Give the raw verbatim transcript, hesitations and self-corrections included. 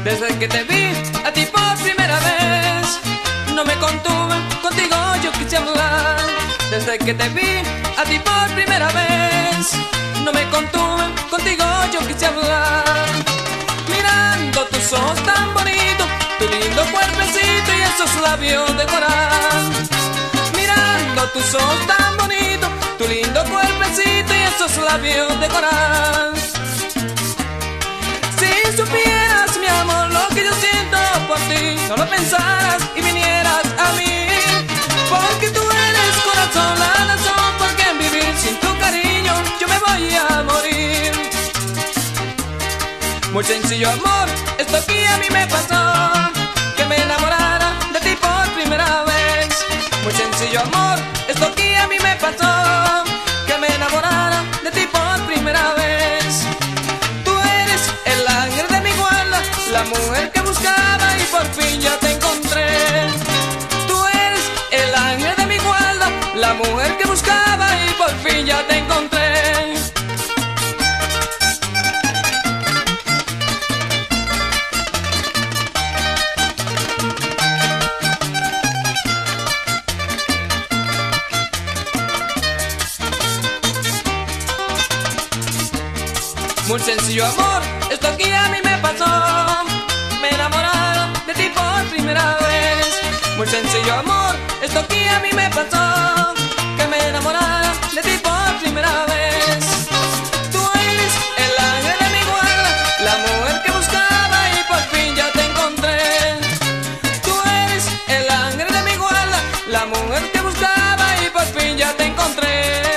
Desde que te vi a ti por primera vez, no me contuve, contigo yo quise hablar. Desde que te vi a ti por primera vez, no me contuve, contigo yo quise hablar. Mirando tus ojos tan bonitos, tu lindo cuerpecito y esos labios de coral. Mirando tus ojos tan bonitos, tu lindo cuerpecito y esos labios de coral. Si supieras, mi amor, lo que yo siento por ti, no lo pensaras y vinieras a mí. Porque tú eres corazón, la razón por qué vivir. Sin tu cariño yo me voy a morir. Muy sencillo, amor, esto que a mí me pasó, que me enamorara de ti por primera vez. Muy sencillo, amor, esto que a mí me pasó, que me enamorara de ti por primera vez. Tú eres el ángel de mi guarda, la mujer que buscaba y por fin ya te encontré. Tú eres el ángel de mi guarda, la mujer que buscaba y por fin ya te encontré. Muy sencillo, amor, esto que a mí me pasó, me enamoraron de ti por primera vez. Muy sencillo, amor, esto que a mí me pasó, que me enamoraron de ti por primera vez. Tú eres el ángel de mi guarda, la mujer que buscaba y por fin ya te encontré. Tú eres el ángel de mi guarda, la mujer que buscaba y por fin ya te encontré.